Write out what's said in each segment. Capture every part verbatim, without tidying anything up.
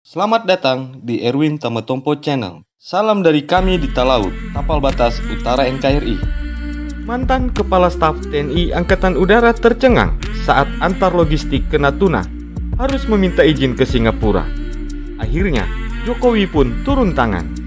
Selamat datang di Erwin Tametompo Channel. Salam dari kami di Talaut, Tapal Batas Utara N K R I. Mantan Kepala Staf T N I Angkatan Udara tercengang saat antar logistik ke Natuna harus meminta izin ke Singapura. Akhirnya, Jokowi pun turun tangan.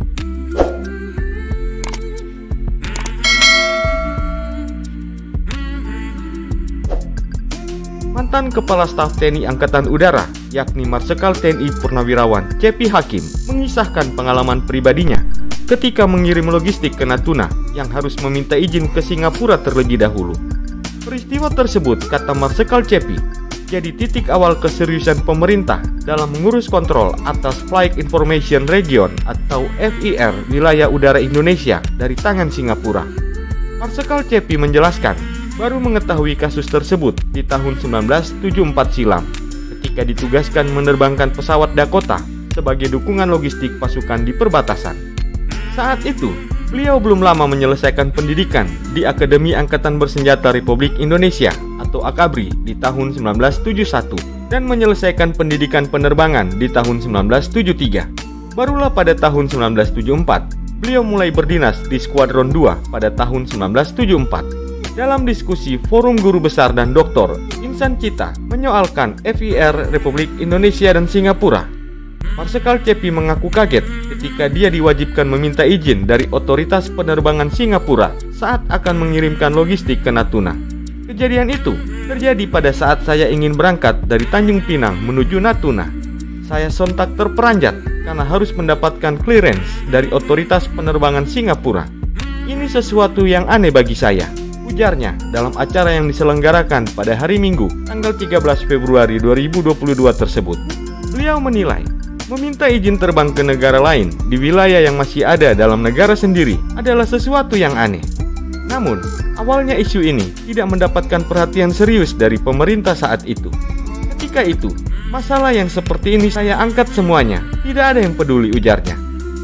Mantan Kepala Staf T N I Angkatan Udara, yakni Marsikal T N I Purnawirawan Cepi Hakim, mengisahkan pengalaman pribadinya ketika mengirim logistik ke Natuna yang harus meminta izin ke Singapura terlebih dahulu. Peristiwa tersebut, kata Marsikal Cepi, jadi titik awal keseriusan pemerintah dalam mengurus kontrol atas Flight Information Region atau F I R wilayah udara Indonesia dari tangan Singapura. Marsikal Cepi menjelaskan, baru mengetahui kasus tersebut di tahun seribu sembilan ratus tujuh puluh empat silam ketika ditugaskan menerbangkan pesawat Dakota sebagai dukungan logistik pasukan di perbatasan. Saat itu, beliau belum lama menyelesaikan pendidikan di Akademi Angkatan Bersenjata Republik Indonesia atau Akabri di tahun seribu sembilan ratus tujuh puluh satu dan menyelesaikan pendidikan penerbangan di tahun seribu sembilan ratus tujuh puluh tiga. Barulah pada tahun seribu sembilan ratus tujuh puluh empat, beliau mulai berdinas di Skuadron dua pada tahun seribu sembilan ratus tujuh puluh empat. Dalam diskusi Forum Guru Besar dan Doktor, Insan Cita menyoalkan F I R Republik Indonesia dan Singapura. Marsikal Cepi mengaku kaget ketika dia diwajibkan meminta izin dari otoritas penerbangan Singapura saat akan mengirimkan logistik ke Natuna. Kejadian itu terjadi pada saat saya ingin berangkat dari Tanjung Pinang menuju Natuna. Saya sontak terperanjat karena harus mendapatkan clearance dari otoritas penerbangan Singapura. Ini sesuatu yang aneh bagi saya, ujarnya dalam acara yang diselenggarakan pada hari Minggu, tanggal tiga belas Februari dua ribu dua puluh dua tersebut. Beliau menilai, meminta izin terbang ke negara lain di wilayah yang masih ada dalam negara sendiri adalah sesuatu yang aneh. Namun, awalnya isu ini tidak mendapatkan perhatian serius dari pemerintah saat itu. Ketika itu, masalah yang seperti ini saya angkat semuanya, tidak ada yang peduli, ujarnya.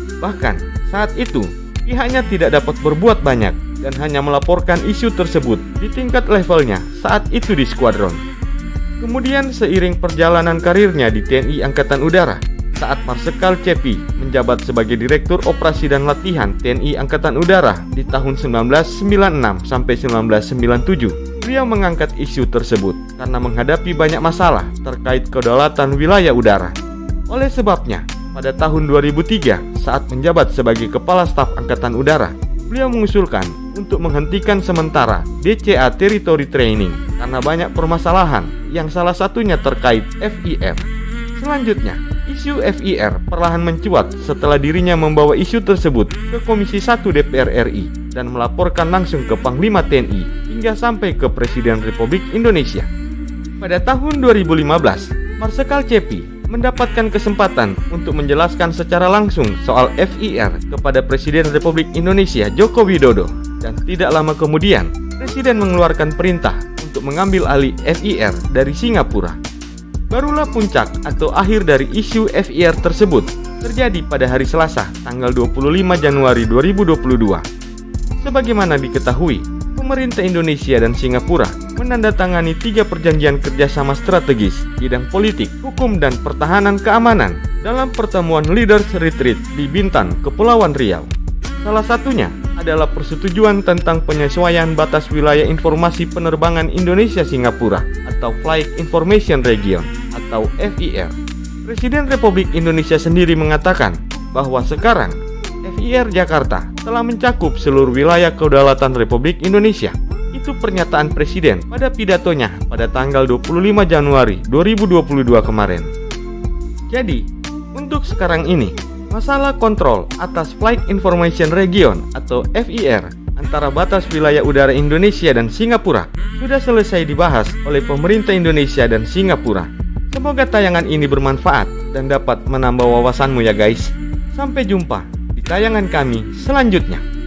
Bahkan, saat itu, pihaknya tidak dapat berbuat banyak dan hanya melaporkan isu tersebut di tingkat levelnya saat itu di skuadron. Kemudian seiring perjalanan karirnya di T N I Angkatan Udara, saat Marsikal Cepi menjabat sebagai Direktur Operasi dan Latihan T N I Angkatan Udara di tahun seribu sembilan ratus sembilan puluh enam sampai seribu sembilan ratus sembilan puluh tujuh, beliau mengangkat isu tersebut karena menghadapi banyak masalah terkait kedaulatan wilayah udara. Oleh sebabnya, pada tahun dua ribu tiga, saat menjabat sebagai Kepala Staf Angkatan Udara, beliau mengusulkan untuk menghentikan sementara D C A Territory Training karena banyak permasalahan yang salah satunya terkait F I R. Selanjutnya, isu F I R perlahan mencuat setelah dirinya membawa isu tersebut ke Komisi satu D P R R I dan melaporkan langsung ke Panglima T N I hingga sampai ke Presiden Republik Indonesia. Pada tahun dua ribu lima belas, Marsikal Cepi mendapatkan kesempatan untuk menjelaskan secara langsung soal F I R kepada Presiden Republik Indonesia Joko Widodo. Dan tidak lama kemudian, Presiden mengeluarkan perintah untuk mengambil alih F I R dari Singapura. Barulah puncak atau akhir dari isu F I R tersebut terjadi pada hari Selasa, tanggal dua puluh lima Januari dua ribu dua puluh dua. Sebagaimana diketahui, pemerintah Indonesia dan Singapura menandatangani tiga perjanjian kerjasama strategis bidang politik, hukum, dan pertahanan keamanan dalam pertemuan Leaders Retreat di Bintan, Kepulauan Riau. Salah satunya adalah persetujuan tentang penyesuaian batas wilayah informasi penerbangan Indonesia-Singapura atau Flight Information Region atau F I R. Presiden Republik Indonesia sendiri mengatakan bahwa sekarang F I R Jakarta telah mencakup seluruh wilayah kedaulatan Republik Indonesia. Itu pernyataan Presiden pada pidatonya pada tanggal dua puluh lima Januari dua ribu dua puluh dua kemarin. Jadi, untuk sekarang ini, masalah kontrol atas Flight Information Region atau F I R antara batas wilayah udara Indonesia dan Singapura sudah selesai dibahas oleh pemerintah Indonesia dan Singapura. Semoga tayangan ini bermanfaat dan dapat menambah wawasanmu ya guys. Sampai jumpa di tayangan kami selanjutnya.